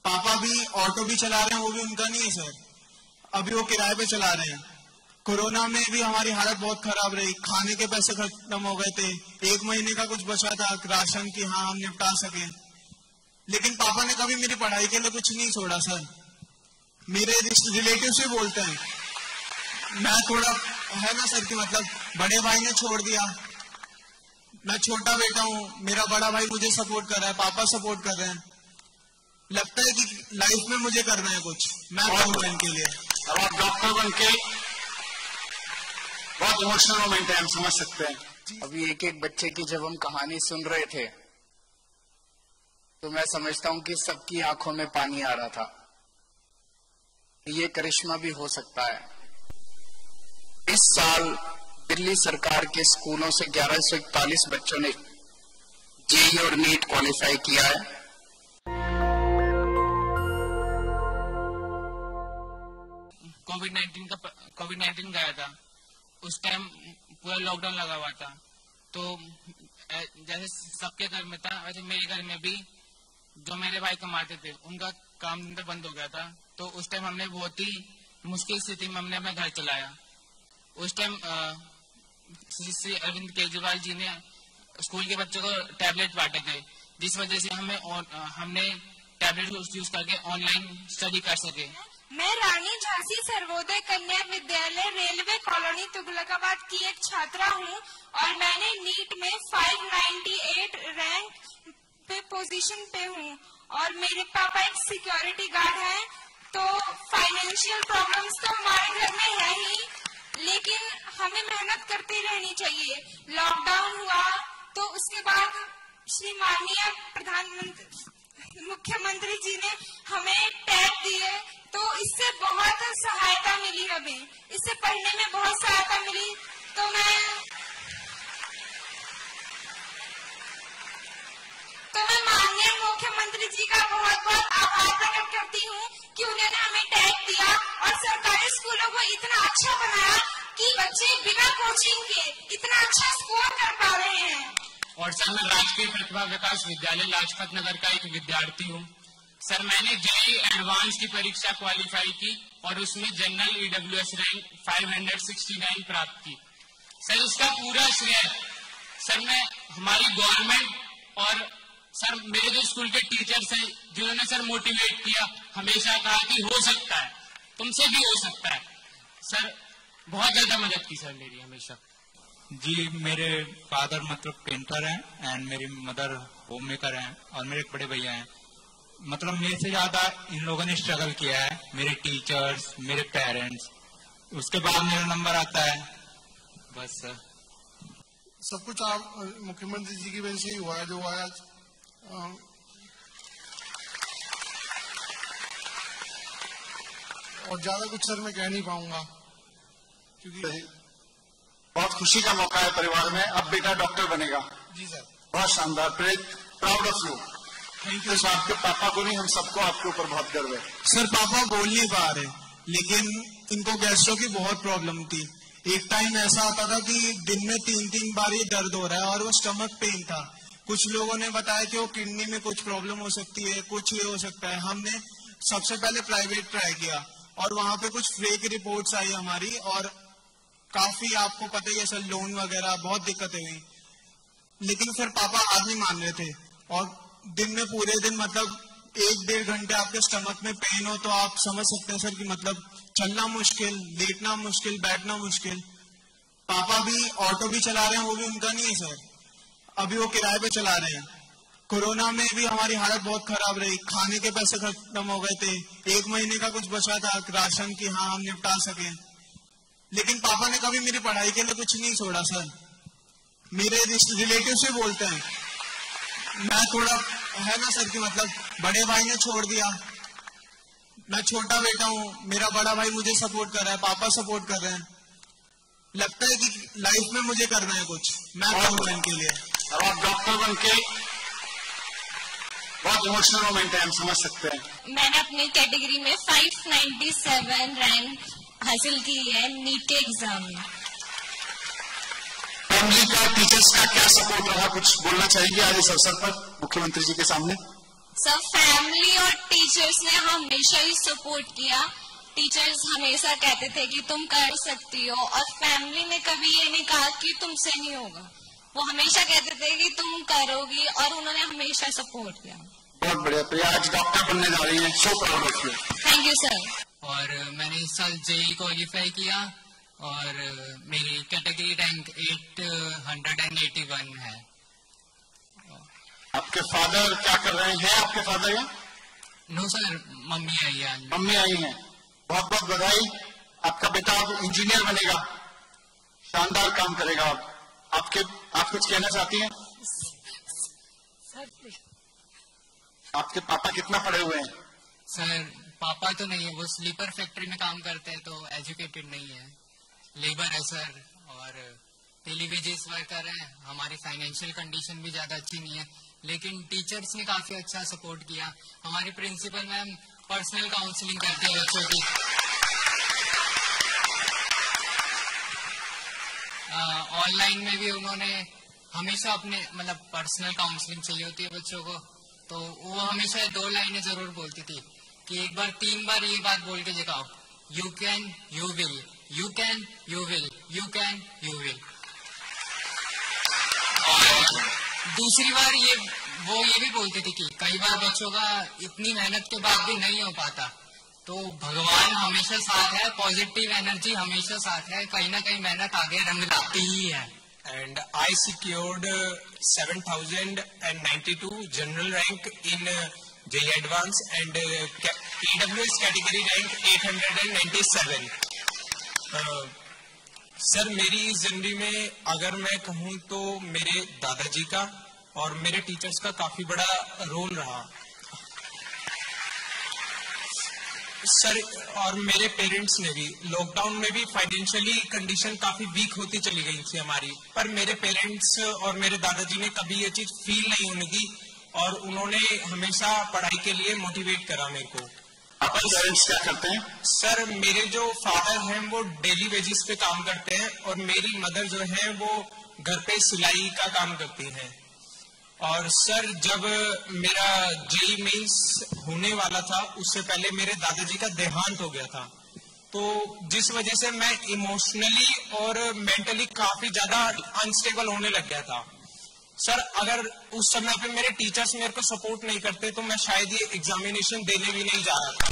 पापा भी ऑटो भी चला रहे हैं, वो भी उनका नहीं है सर, अभी वो किराए पे चला रहे हैं। कोरोना में भी हमारी हालत बहुत खराब रही, खाने के पैसे खत्म हो गए थे, 1 महीने का कुछ बचा था राशन की, हाँ हम निपटा सके। लेकिन पापा ने कभी मेरी पढ़ाई के लिए कुछ नहीं छोड़ा सर। मेरे रिलेटिव से बोलते हैं, मैं थोड़ा है ना सर कि मतलब बड़े भाई ने छोड़ दिया, मैं छोटा बेटा हूँ, मेरा बड़ा भाई मुझे सपोर्ट कर रहा है, पापा सपोर्ट कर रहे हैं। लगता है कि लाइफ में मुझे करना है कुछ, मैं करूँ इनके लिए। अब आप डॉक्टर बन के बहुत इमोशनल मोमेंट है, हम समझ सकते हैं। अभी एक एक बच्चे की जब हम कहानी सुन रहे थे तो मैं समझता हूँ कि सबकी आंखों में पानी आ रहा था। ये करिश्मा भी हो सकता है। इस साल दिल्ली सरकार के स्कूलों से 1141 बच्चों ने जेईई और नीट क्वालिफाई किया है। कोविड-19 गया था, उस टाइम पूरा लॉकडाउन लगा हुआ था, तो जैसे सबके घर में था वैसे मेरे घर में भी जो मेरे भाई कमाते थे उनका काम धंधा बंद हो गया था। तो उस टाइम हमने बहुत ही मुश्किल स्थिति में हमने अपना घर चलाया। उस टाइम श्री अरविंद केजरीवाल जी ने स्कूल के बच्चों को टैबलेट बांटे थे, जिस वजह से हमने टैबलेट यूज करके ऑनलाइन स्टडी कर सके। मैं रानी झांसी सर्वोदय कन्या विद्यालय रेलवे कॉलोनी तुगलकाबाद की एक छात्रा हूँ और मैंने नीट में 598 रैंक पे पोजीशन पे हूँ और मेरे पापा एक सिक्योरिटी गार्ड हैं। तो फाइनेंशियल प्रॉब्लम्स तो हमारे घर में है ही, लेकिन हमें मेहनत करती रहनी चाहिए। लॉकडाउन हुआ तो उसके बाद श्री माननीय प्रधानमंत्री मुख्यमंत्री जी ने हमें टैब दिए, तो इससे बहुत सहायता मिली, हमें इससे पढ़ने में बहुत सहायता मिली। तो मैं माननीय मुख्यमंत्री जी का बहुत बहुत आभार प्रकट करती हूँ कि उन्होंने हमें टैब दिया और सरकारी स्कूलों को इतना अच्छा बनाया कि बच्चे बिना कोचिंग के इतना अच्छा स्कोर कर पा रहे हैं। और सर, मैं राजकीय प्रतिभा विकास विद्यालय लाजपत नगर का एक विद्यार्थी हूँ। सर, मैंने जेईई एडवांस की परीक्षा क्वालिफाई की और उसमें जनरल ईडब्ल्यूएस रैंक 569 प्राप्त की। सर, उसका पूरा श्रेय सर मैं हमारी गवर्नमेंट और सर मेरे जो स्कूल के टीचर्स हैं जिन्होंने सर मोटिवेट किया, हमेशा कहा कि हो सकता है, तुमसे भी हो सकता है। सर बहुत ज्यादा मदद की सर मेरी हमेशा। जी, मेरे फादर मतलब पेंटर हैं एंड मेरी मदर होम मेकर हैं और मेरे बड़े भैया हैं। मतलब मेरे से ज्यादा इन लोगों ने स्ट्रगल किया है, मेरे टीचर्स, मेरे पेरेंट्स। उसके बाद मेरा नंबर आता है, बस सर। सब कुछ आप मुख्यमंत्री जी की वजह से ही हुआ है जो हुआ है। और ज्यादा कुछ सर मैं कह नहीं पाऊंगा क्योंकि बहुत खुशी का मौका है परिवार में। अब बेटा डॉक्टर बनेगा। जी सर, बहुत शानदार, proud of you. Thank you. तो आपके पापा को नहीं, हम सबको आपके ऊपर बहुत गर्व है। सर, पापा बोल नहीं पा रहे, लेकिन इनको गैस्ट्रो की बहुत प्रॉब्लम थी। एक टाइम ऐसा आता था कि दिन में 3-3 बार ये दर्द हो रहा है और वो स्टमक पेन था। कुछ लोगों ने बताया कि वो किडनी में कुछ प्रॉब्लम हो सकती है, कुछ ये हो सकता है। हमने सबसे पहले प्राइवेट ट्राई किया और वहां पे कुछ फेक रिपोर्ट्स आई हमारी और काफी आपको पता ही है सर, लोन वगैरह बहुत दिक्कतें हुई। लेकिन फिर पापा आज नहीं मान रहे थे और दिन में पूरे दिन मतलब 1-1.5 घंटे आपके स्टमक में पेन हो तो आप समझ सकते हैं सर कि मतलब चलना मुश्किल, लेटना मुश्किल, बैठना मुश्किल। पापा भी ऑटो भी चला रहे हैं, वो भी उनका नहीं है सर, अभी वो किराए पे चला रहे हैं। कोरोना में भी हमारी हालत बहुत खराब रही, खाने के पैसे खत्म हो गए थे, 1 महीने का कुछ बचा था राशन की, हाँ हम निपटा सके। लेकिन पापा ने कभी मेरी पढ़ाई के लिए कुछ नहीं छोड़ा सर। मेरे रिलेटिव से बोलते हैं, मैं थोड़ा है ना सर कि मतलब बड़े भाई ने छोड़ दिया, मैं छोटा बेटा हूँ, मेरा बड़ा भाई मुझे सपोर्ट कर रहा है, पापा सपोर्ट कर रहे हैं। लगता है कि लाइफ में मुझे करना है कुछ, मैं करूँ इनके लिए। अब आप डॉक्टर बन के बहुत इमोशनल मोमेंट है, हम समझ सकते हैं। मैंने अपनी कैटेगरी में 597 रैंक हासिल की है नीट के एग्जाम में। फैमिली का, टीचर्स का क्या सपोर्ट रहा, कुछ बोलना चाहिए आज इस अवसर पर मुख्यमंत्री जी के सामने? सब फैमिली और टीचर टीचर्स ने हमेशा ही सपोर्ट किया। टीचर्स हमेशा कहते थे कि तुम कर सकती हो, और फैमिली ने कभी ये नहीं कहा कि तुमसे नहीं होगा। वो हमेशा कहते थे कि तुम करोगी, और उन्होंने हमेशा सपोर्ट किया। बहुत बढ़िया प्रिया, आज डॉक्टर बनने जा रही हैं, so proud of you. Thank you sir. और मैंने इस साल जेई क्वालिफाई किया और मेरी कैटेगरी रैंक 881 है। आपके फादर क्या कर रहे हैं? आपके फादर यहाँ? नो सर, मम्मी आई है। मम्मी आई हैं, बहुत बहुत बधाई। आपका बेटा अब इंजीनियर बनेगा, शानदार काम करेगा। आप कुछ कहना चाहती हैं? आपके पापा कितना पढ़े हुए हैं? सर पापा तो नहीं है, वो स्लीपर फैक्ट्री में काम करते हैं, तो एजुकेटेड नहीं है, लेबर है सर, और टेलीविजन वर्कर है। हमारी फाइनेंशियल कंडीशन भी ज्यादा अच्छी नहीं है, लेकिन टीचर्स ने काफी अच्छा सपोर्ट किया। हमारी प्रिंसिपल मैम पर्सनल काउंसलिंग करती है बच्चों की। ऑनलाइन में भी उन्होंने हमेशा अपने पर्सनल काउंसलिंग चाहिए होती है बच्चों को, तो वो हमेशा 2 लाइनें जरूर बोलती थी कि एक बार 3 बार ये बात बोल के दिखाओ, you can you will, you can you will, you can you will. और दूसरी बार वो ये भी बोलती थी कि कई बार बच्चों का इतनी मेहनत के बाद भी नहीं हो पाता, तो भगवान हमेशा साथ है, पॉजिटिव एनर्जी हमेशा साथ है, कहीं ना कहीं मेहनत आगे रंग लाती ही है। And I secured 7,092 general rank in JEE Advance and EWS category rank 897. Sir मेरी इस जिंदगी में अगर मैं कहूँ तो मेरे दादाजी का और मेरे टीचर्स का काफी बड़ा रोल रहा सर, और मेरे पेरेंट्स ने भी। लॉकडाउन में भी फाइनेंशियली कंडीशन काफी वीक होती चली गई थी हमारी, पर मेरे पेरेंट्स और मेरे दादाजी ने कभी ये चीज फील नहीं होने दी, और उन्होंने हमेशा पढ़ाई के लिए मोटिवेट करा मेरे को। आपके पेरेंट्स क्या करते हैं? सर मेरे जो फादर हैं वो डेली वेजेस पे काम करते हैं, और मेरी मदर जो है वो घर पे सिलाई का काम करती हैं। और सर जब मेरा जेई मेंस होने वाला था उससे पहले मेरे दादाजी का देहांत हो गया था, तो जिस वजह से मैं इमोशनली और मेंटली काफी ज्यादा अनस्टेबल होने लग गया था। सर अगर उस समय पे मेरे टीचर्स मेरे को सपोर्ट नहीं करते तो मैं शायद ये एग्जामिनेशन देने भी नहीं जा रहा था,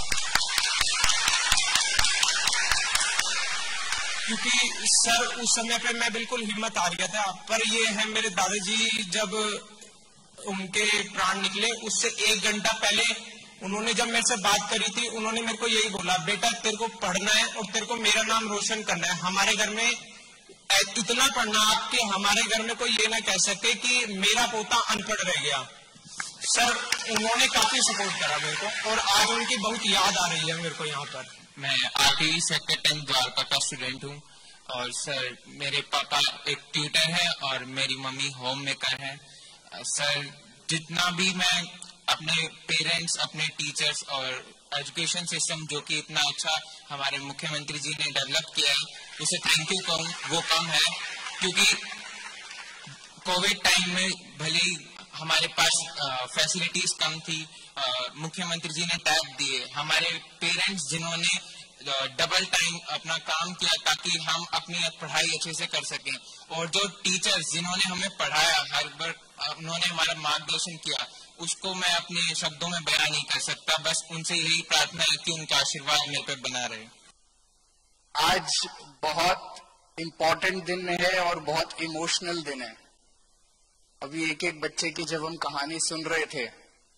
क्योंकि सर उस समय पे मैं बिल्कुल हिम्मत हार गया था। पर ये है मेरे दादाजी, जब उनके प्राण निकले उससे 1 घंटा पहले उन्होंने जब मेरे से बात करी थी, उन्होंने मेरे को यही बोला, बेटा तेरे को पढ़ना है और तेरे को मेरा नाम रोशन करना है। हमारे घर में इतना पढ़ना आपके हमारे घर में कोई ये ना कह सके कि मेरा पोता अनपढ़ रह गया। सर उन्होंने काफी सपोर्ट करा मेरे को, और आज उनकी बहुत याद आ रही है मेरे को यहाँ पर। मैं आरटीई सेक्टर 10 द्वारका का स्टूडेंट हूँ, और सर मेरे पापा एक ट्यूटर है और मेरी मम्मी होम मेकर है। सर जितना भी मैं अपने पेरेंट्स, अपने टीचर्स और एजुकेशन सिस्टम जो कि इतना अच्छा हमारे मुख्यमंत्री जी ने डेवलप किया है, उसे थैंक यू कहूँ वो कम है, क्योंकि कोविड टाइम में भले हमारे पास फैसिलिटीज कम थी, मुख्यमंत्री जी ने टैब दिए, हमारे पेरेंट्स जिन्होंने डबल टाइम अपना काम किया ताकि हम अपनी पढ़ाई अच्छे से कर सकें, और जो टीचर्स जिन्होंने हमें पढ़ाया, हर बार उन्होंने हमारा मार्गदर्शन किया, उसको मैं अपने शब्दों में बयान नहीं कर सकता। बस उनसे यही प्रार्थना है कि उनका आशीर्वाद मेरे पे बना रहे। आज बहुत इम्पोर्टेंट दिन है और बहुत इमोशनल दिन है। अभी एक एक बच्चे की जब हम कहानी सुन रहे थे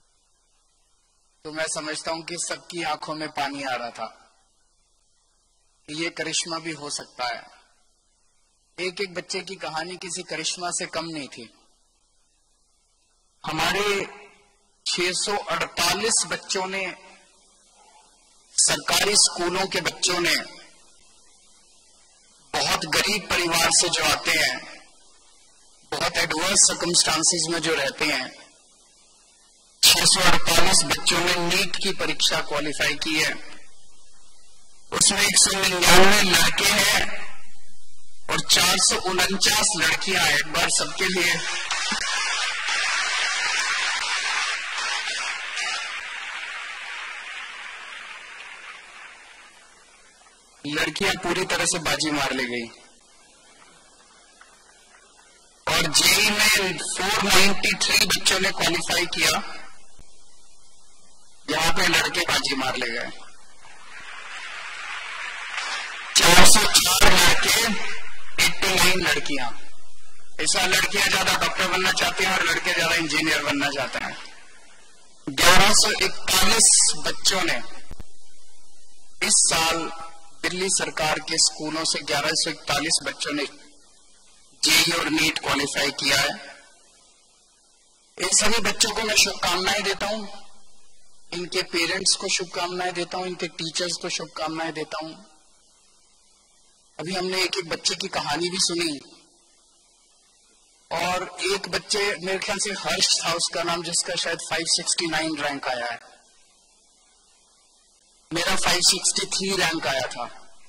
तो मैं समझता हूं कि सबकी आंखों में पानी आ रहा था कि ये करिश्मा भी हो सकता है। एक एक बच्चे की कहानी किसी करिश्मा से कम नहीं थी। हमारे 648 बच्चों ने, सरकारी स्कूलों के बच्चों ने, बहुत गरीब परिवार से जो आते हैं, बहुत एडवर्स सर्कमस्टांसेस में जो रहते हैं, 648 बच्चों ने नीट की परीक्षा क्वालिफाई की है। उसमें 199 लड़के हैं और 449 लड़कियां हैं। एक बार सबके लिए लड़कियां पूरी तरह से बाजी मार ले गई और जेई में 493 बच्चों ने क्वालिफाई किया, यहां पे लड़के बाजी मार ले गए। 404 लड़के, 89 लड़कियां। ऐसा लड़कियां ज्यादा डॉक्टर बनना चाहती हैं और लड़के ज्यादा इंजीनियर बनना चाहते हैं। 1141 बच्चों ने इस साल दिल्ली सरकार के स्कूलों से 1141 बच्चों ने जेई और नीट क्वालिफाई किया है। इन सभी बच्चों को मैं शुभकामनाएं देता हूं, इनके पेरेंट्स को शुभकामनाएं देता हूं, इनके टीचर्स को शुभकामनाएं देता हूं। अभी हमने एक एक बच्चे की कहानी भी सुनी और एक बच्चे, मेरे ख्याल से हर्ष था उसका नाम, जिसका शायद 569 रैंक आया है। मेरा 563 रैंक आया था।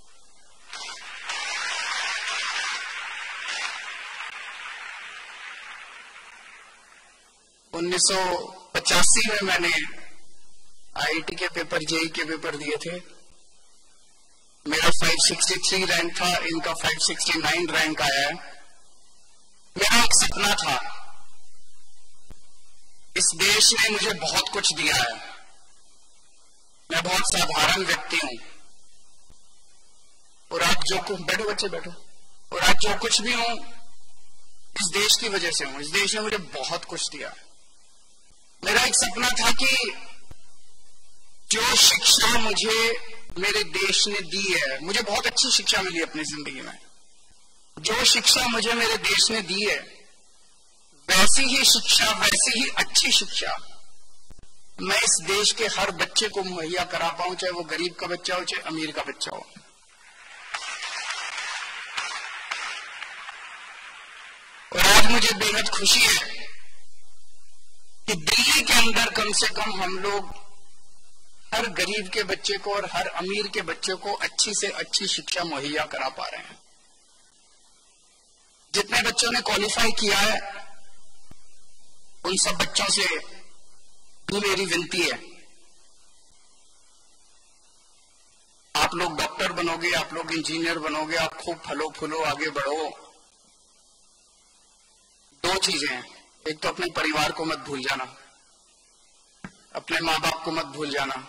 उन्नीस 1985 में मैंने आईआईटी के पेपर, जेई के पेपर दिए थे। मेरा 563 रैंक था, इनका 569 रैंक आया है। मेरा एक सपना था, इस देश ने मुझे बहुत कुछ दिया है, मैं बहुत साधारण व्यक्ति हूं और आज जो कुछ, बैठो बच्चे बैठो, और आज जो कुछ भी हूं इस देश की वजह से हूं। इस देश ने मुझे बहुत कुछ दिया। मेरा एक सपना था कि जो शिक्षा मुझे मेरे देश ने दी है, मुझे बहुत अच्छी शिक्षा मिली अपनी जिंदगी में, जो शिक्षा मुझे मेरे देश ने दी है वैसी ही शिक्षा, वैसी ही अच्छी शिक्षा मैं इस देश के हर बच्चे को मुहैया करा पाऊं, चाहे वो गरीब का बच्चा हो चाहे अमीर का बच्चा हो। और आज मुझे बेहद खुशी है कि दिल्ली के अंदर कम से कम हम लोग हर गरीब के बच्चे को और हर अमीर के बच्चे को अच्छी से अच्छी शिक्षा मुहैया करा पा रहे हैं। जितने बच्चों ने क्वालिफाई किया है उन सब बच्चों से भी मेरी विनती है, आप लोग डॉक्टर बनोगे, आप लोग इंजीनियर बनोगे, आप खूब फलो फूलो आगे बढ़ो। दो चीजें हैं, एक तो अपने परिवार को मत भूल जाना, अपने माँ बाप को मत भूल जाना।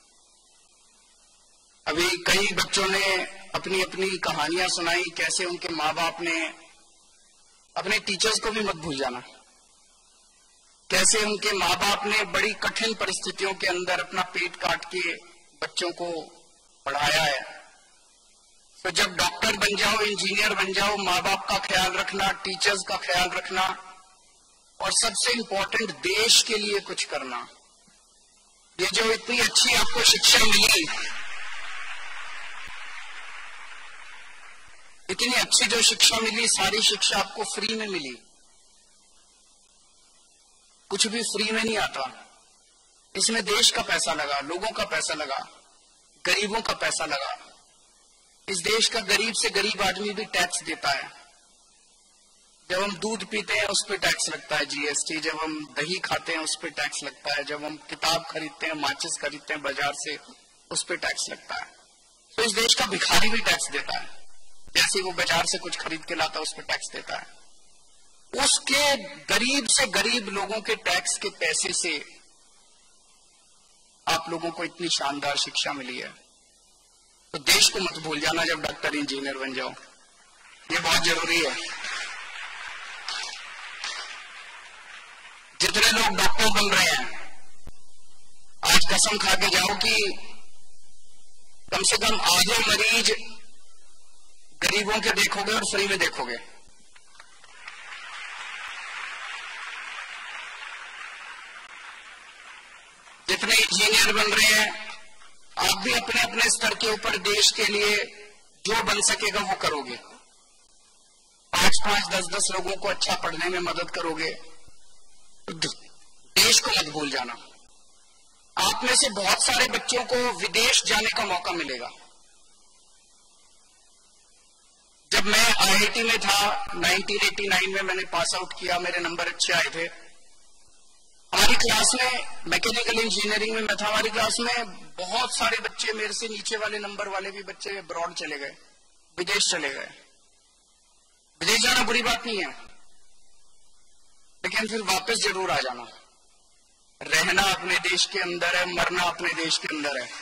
अभी कई बच्चों ने अपनी अपनी कहानियां सुनाई, कैसे उनके माँ बाप ने, अपने टीचर्स को भी मत भूल जाना, कैसे उनके माँ बाप ने बड़ी कठिन परिस्थितियों के अंदर अपना पेट काट के बच्चों को पढ़ाया है। तो जब डॉक्टर बन जाओ, इंजीनियर बन जाओ, माँ बाप का ख्याल रखना, टीचर्स का ख्याल रखना और सबसे इंपॉर्टेंट देश के लिए कुछ करना। ये जो इतनी अच्छी आपको शिक्षा मिली, इतनी अच्छी जो शिक्षा मिली, सारी शिक्षा आपको फ्री में मिली। कुछ भी फ्री में नहीं आता, इसमें देश का पैसा लगा, लोगों का पैसा लगा, गरीबों का पैसा लगा। इस देश का गरीब से गरीब आदमी भी टैक्स देता है। जब हम दूध पीते हैं उस पर टैक्स लगता है जीएसटी, जब हम दही खाते हैं उस पर टैक्स लगता है, जब हम किताब खरीदते हैं, माचिस खरीदते हैं बाजार से, उस पर टैक्स लगता है। तो इस देश का भिखारी भी टैक्स देता है, जैसे वो बाजार से कुछ खरीद के लाता है उस पर टैक्स देता है। उसके गरीब से गरीब लोगों के टैक्स के पैसे से आप लोगों को इतनी शानदार शिक्षा मिली है। तो देश को मत भूल जाना जब डॉक्टर इंजीनियर बन जाओ, ये बहुत जरूरी है। जितने लोग डॉक्टर बन रहे हैं, आज कसम खा के जाओ कि कम से कम आधे मरीज गरीबों के देखोगे और फ्री में देखोगे। जितने इंजीनियर बन रहे हैं, आप भी अपने अपने स्तर के ऊपर देश के लिए जो बन सकेगा वो करोगे। 5-5, 10-10 लोगों को अच्छा पढ़ने में मदद करोगे। देश को मत भूल जाना। आप में से बहुत सारे बच्चों को विदेश जाने का मौका मिलेगा। जब मैं आईआईटी में था 1989 में, मैंने पास आउट किया, मेरे नंबर अच्छे आए थे। हमारी क्लास में मैकेनिकल इंजीनियरिंग में मैं था, हमारी क्लास में बहुत सारे बच्चे, मेरे से नीचे वाले नंबर वाले भी बच्चे अब्रॉड चले गए, विदेश चले गए। विदेश जाना बुरी बात नहीं है, लेकिन फिर वापस जरूर आ जाना। रहना अपने देश के अंदर है, मरना अपने देश के अंदर है।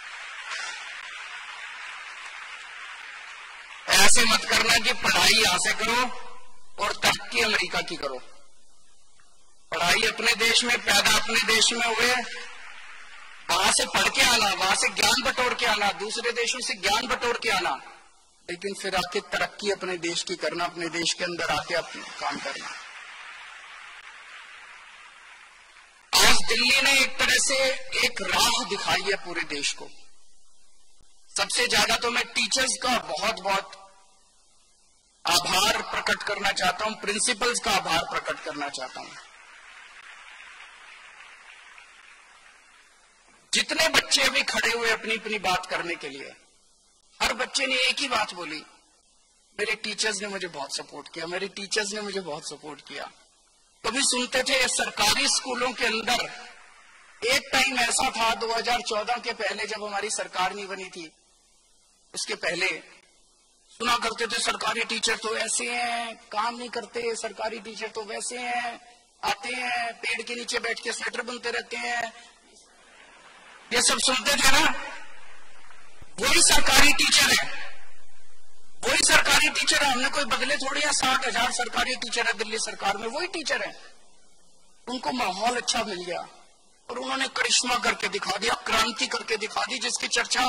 ऐसे मत करना कि पढ़ाई यहां से करो और तरक्की अमेरिका की करो। पढ़ाई अपने देश में, पैदा अपने देश में हुए, वहां से पढ़ के आना, वहां से ज्ञान बटोर के आना, दूसरे देशों से ज्ञान बटोर के आना, लेकिन फिर आके तरक्की अपने देश की करना, अपने देश के अंदर आके अपना काम करना। आज दिल्ली ने एक तरह से एक राह दिखाई है पूरे देश को। सबसे ज्यादा तो मैं टीचर्स का बहुत बहुत आभार प्रकट करना चाहता हूं, प्रिंसिपल्स का आभार प्रकट करना चाहता हूं। जितने बच्चे अभी खड़े हुए अपनी अपनी बात करने के लिए, हर बच्चे ने एक ही बात बोली, मेरे टीचर्स ने मुझे बहुत सपोर्ट किया, मेरे टीचर्स ने मुझे बहुत सपोर्ट किया। कभी सुनते थे सरकारी स्कूलों के अंदर, एक टाइम ऐसा था 2014 के पहले जब हमारी सरकार नहीं बनी थी, उसके पहले सुना करते थे सरकारी टीचर तो ऐसे हैं, काम नहीं करते, सरकारी टीचर तो वैसे हैं, आते हैं पेड़ के नीचे बैठ के स्वेटर बुनते रहते हैं, ये सब सुनते थे ना। वही सरकारी टीचर है, वही सरकारी टीचर है, हमने कोई बदले थोड़ी है। 60,000 सरकारी टीचर है दिल्ली सरकार में, वही टीचर है। उनको माहौल अच्छा मिल गया और उन्होंने करिश्मा करके दिखा दिया, क्रांति करके दिखा दी, जिसकी चर्चा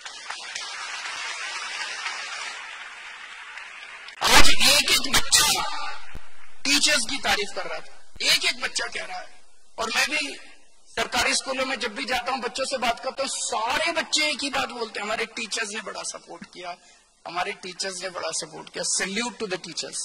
आज एक एक बच्चा टीचर्स की तारीफ कर रहा था, एक एक बच्चा कह रहा है। और मैं भी सरकारी स्कूलों में जब भी जाता हूं, बच्चों से बात करता हूं, सारे बच्चे एक ही बात बोलते हैं, हमारे टीचर्स ने बड़ा सपोर्ट किया, हमारे टीचर्स ने बड़ा सपोर्ट किया। Salute to the teachers.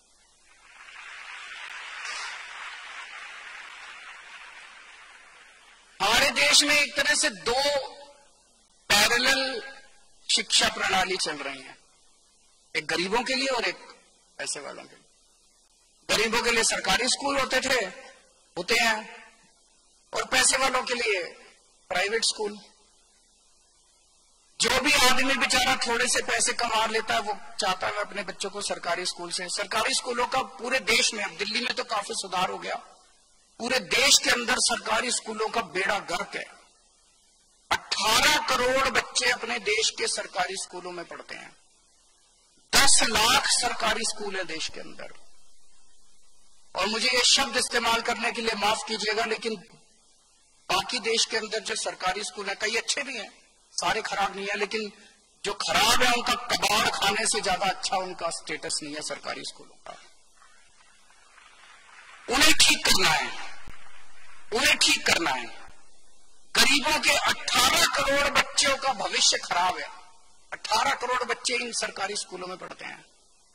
हमारे देश में एक तरह से दो पैरेलल शिक्षा प्रणाली चल रही है, एक गरीबों के लिए और एक पैसे वालों के लिए। गरीबों के लिए सरकारी स्कूल होते हैं और पैसे वालों के लिए प्राइवेट स्कूल। जो भी आदमी बेचारा थोड़े से पैसे कमा लेता है, वो चाहता है अपने बच्चों को सरकारी स्कूल से। सरकारी स्कूलों का पूरे देश में, अब दिल्ली में तो काफी सुधार हो गया, पूरे देश के अंदर सरकारी स्कूलों का बेड़ा गर्क है। 18 करोड़ बच्चे अपने देश के सरकारी स्कूलों में पढ़ते हैं। 10 लाख सरकारी स्कूल है देश के अंदर। और मुझे ये शब्द इस्तेमाल करने के लिए माफ कीजिएगा, लेकिन बाकी देश के अंदर जो सरकारी स्कूल है, कई अच्छे भी हैं, सारे खराब नहीं है, लेकिन जो खराब है उनका कबाड़ खाने से ज्यादा अच्छा उनका स्टेटस नहीं है सरकारी स्कूलों का। उन्हें ठीक करना है, उन्हें ठीक करना है। गरीबों के 18 करोड़ बच्चों का भविष्य खराब है। 18 करोड़ बच्चे इन सरकारी स्कूलों में पढ़ते हैं।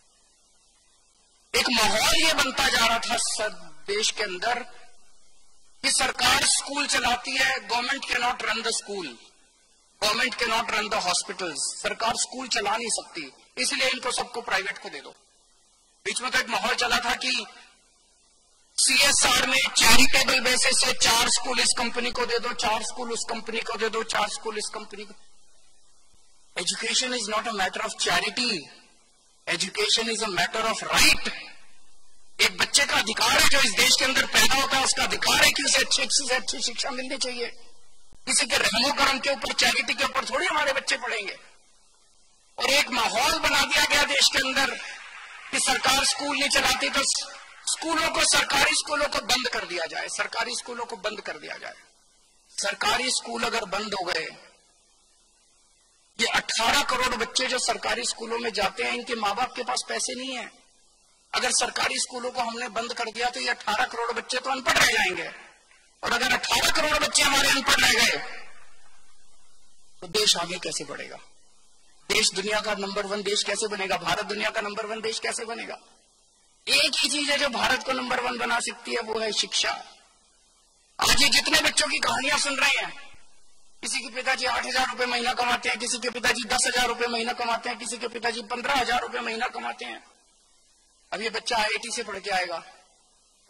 एक माहौल ये बनता जा रहा था देश के अंदर कि सरकार स्कूल चलाती है, government can not run the school, government can not run the hospitals. सरकार स्कूल चला नहीं सकती, इसलिए इनको सबको प्राइवेट को दे दो। बीच में तो एक माहौल चला था कि CSR में चैरिटेबल बेसिस से 4 स्कूल इस कंपनी को दे दो, 4 स्कूल उस कंपनी को दे दो, 4 स्कूल इस कंपनी को। Education is not a matter of charity, education is a matter of right. एक बच्चे का अधिकार है जो इस देश के अंदर पैदा होता है, उसका अधिकार है कि उसे अच्छी से अच्छी शिक्षा मिलनी चाहिए। किसी के रहमो करम के ऊपर, चैरिटी के ऊपर थोड़ी हमारे बच्चे पढ़ेंगे। और एक माहौल बना दिया गया देश के अंदर कि सरकार स्कूल नहीं चलाती तो स्कूलों को, सरकारी स्कूलों को बंद कर दिया जाए, सरकारी स्कूलों को बंद कर दिया जाए। सरकारी स्कूल अगर बंद हो गए, ये 18 करोड़ बच्चे जो सरकारी स्कूलों में जाते हैं, इनके माँ बाप के पास पैसे नहीं है। अगर सरकारी स्कूलों को हमने बंद कर दिया तो ये 18 करोड़ बच्चे तो अनपढ़ रह जाएंगे। और अगर 18 करोड़ बच्चे हमारे अनपढ़ रह गए तो देश आगे कैसे बढ़ेगा? देश दुनिया का नंबर 1 देश कैसे बनेगा? भारत दुनिया का नंबर 1 देश कैसे बनेगा? एक ही चीज है जो भारत को नंबर 1 बना सकती है, वो है शिक्षा। आज ये जितने बच्चों की कहानियां सुन रहे हैं, किसी के पिताजी 8,000 रुपए महीना कमाते हैं, किसी के पिताजी 10,000 रुपए महीना कमाते हैं, किसी के पिताजी 15,000 रुपए महीना कमाते हैं। अब ये बच्चा IIT से पढ़ के आएगा,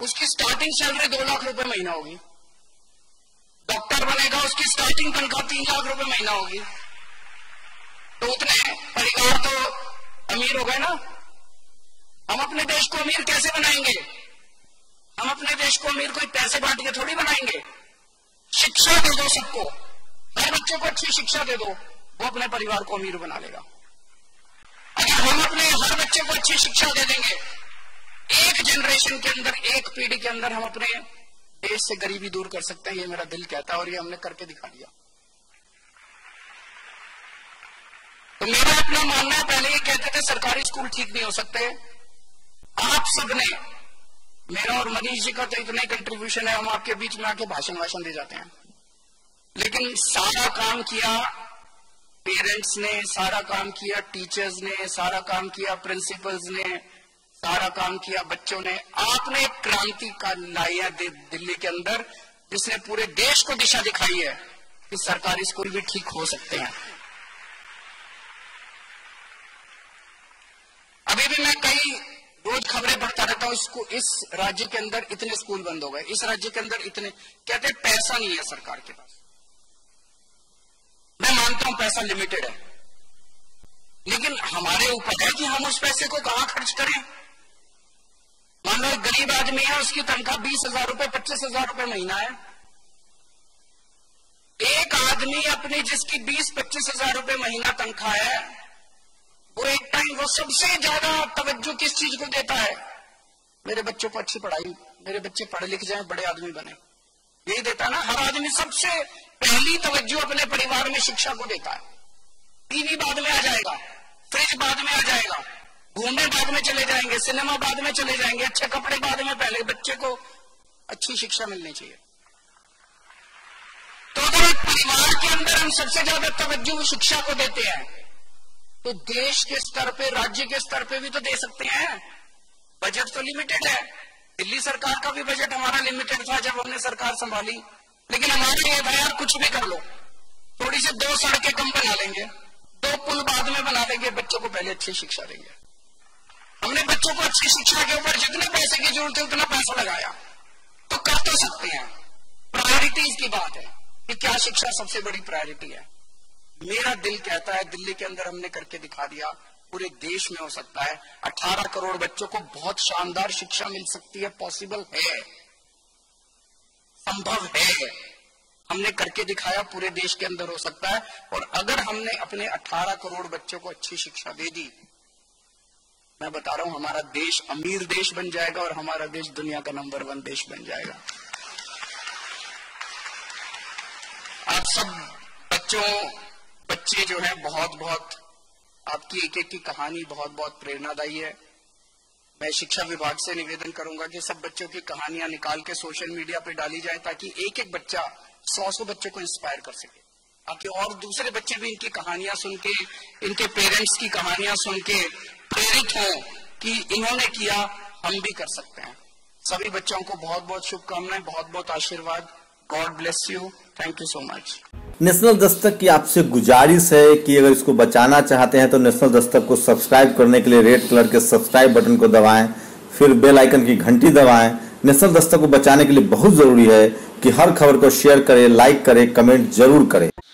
उसकी स्टार्टिंग सैलरी 2 लाख रुपए महीना होगी। डॉक्टर बनेगा, उसकी स्टार्टिंग तनख्वाह 3 लाख रुपए महीना होगी। तो उतने परिवार तो अमीर हो गए ना। हम अपने देश को अमीर कैसे बनाएंगे? हम अपने देश को अमीर कोई पैसे बांट के थोड़ी बनाएंगे। शिक्षा दे दो सबको, हर बच्चे को अच्छी शिक्षा दे दो, वो अपने परिवार को अमीर बना लेगा। अगर हम अपने हर बच्चे को अच्छी शिक्षा दे देंगे, एक जनरेशन के अंदर, एक पीढ़ी के अंदर हम अपने देश से गरीबी दूर कर सकते हैं। ये मेरा दिल कहता है और ये हमने करके दिखा दिया। तो मेरा अपना मानना है, पहले ये कहते थे सरकारी स्कूल ठीक नहीं हो सकते। आप सबने, मेरा और मनीष जी का तो इतना ही कंट्रीब्यूशन है, हम आपके बीच में आके भाषण दे जाते हैं, लेकिन सारा काम किया पेरेंट्स ने, सारा काम किया टीचर्स ने, सारा काम किया प्रिंसिपल्स ने, सारा काम किया बच्चों ने। आपने एक क्रांति का लाई है दिल्ली के अंदर, जिसने पूरे देश को दिशा दिखाई है कि सरकारी स्कूल भी ठीक हो सकते हैं। अभी भी मैं कई रोज खबरें पढ़ता रहता हूं, इस राज्य के अंदर इतने स्कूल बंद हो गए, इस राज्य के अंदर इतने, कहते हैं पैसा नहीं है सरकार के पास। मैं मानता हूं पैसा लिमिटेड है, लेकिन हमारे ऊपर है कि हम उस पैसे को कहां खर्च करें। मान लो एक गरीब आदमी है, उसकी तनख्वाह 20,000 रुपए, 25,000 रुपए महीना है। एक आदमी अपनी जिसकी 20-25,000 रुपए महीना तनख्वाह है, वो एक टाइम वो सबसे ज्यादा तवज्जो किस चीज को देता है? मेरे बच्चों को अच्छी पढ़ाई, मेरे बच्चे पढ़ लिख जाएं, बड़े आदमी बने, यही देता है ना। हर आदमी सबसे पहली तवज्जो अपने परिवार में शिक्षा को देता है। टीवी बाद में आ जाएगा, फ्रिज बाद में आ जाएगा, घूमने बाद में चले जाएंगे, सिनेमा बाद में चले जाएंगे, अच्छे कपड़े बाद में, पहले बच्चे को अच्छी शिक्षा मिलनी चाहिए। तो अगर एक परिवार के अंदर हम सबसे ज्यादा तवज्जो शिक्षा को देते हैं, तो देश के स्तर पे, राज्य के स्तर पे भी तो दे सकते हैं। बजट तो लिमिटेड है, दिल्ली सरकार का भी बजट हमारा लिमिटेड था जब हमने सरकार संभाली, लेकिन हमारे ये था यार कुछ भी कर लो, थोड़ी सी 2 सड़कें कम बना लेंगे, 2 पुल बाद में बना लेंगे, बच्चों को पहले अच्छी शिक्षा देंगे। हमने बच्चों को अच्छी शिक्षा के ऊपर जितने पैसे की जरूरत है उतना पैसा लगाया, तो कर तो सकते हैं। प्रायोरिटीज की बात है कि क्या शिक्षा सबसे बड़ी प्रायोरिटी है। मेरा दिल कहता है दिल्ली के अंदर हमने करके दिखा दिया, पूरे देश में हो सकता है। 18 करोड़ बच्चों को बहुत शानदार शिक्षा मिल सकती है, पॉसिबल है, संभव है, हमने करके दिखाया, पूरे देश के अंदर हो सकता है। और अगर हमने अपने 18 करोड़ बच्चों को अच्छी शिक्षा दे दी, मैं बता रहा हूं हमारा देश अमीर देश बन जाएगा और हमारा देश दुनिया का नंबर 1 देश बन जाएगा। आप सब बच्चे जो है बहुत आपकी एक की कहानी बहुत प्रेरणादायी है। मैं शिक्षा विभाग से निवेदन करूंगा कि सब बच्चों की कहानियां निकाल के सोशल मीडिया पे डाली जाए, ताकि एक बच्चा 100 बच्चों को इंस्पायर कर सके, ताकि और दूसरे बच्चे भी इनकी कहानियां सुन के, इनके पेरेंट्स की कहानियां सुन के प्रेरित हो कि इन्होंने किया, हम भी कर सकते हैं। सभी बच्चों को बहुत शुभकामनाएं, बहुत आशीर्वाद। God bless you, thank you so much. National Dastak की आपसे गुजारिश है कि अगर इसको बचाना चाहते हैं तो नेशनल दस्तक को सब्सक्राइब करने के लिए रेड कलर के सब्सक्राइब बटन को दबाएं, फिर बेल आइकन की घंटी दबाएं। नेशनल दस्तक को बचाने के लिए बहुत जरूरी है कि हर खबर को शेयर करें, लाइक करें, कमेंट जरूर करें।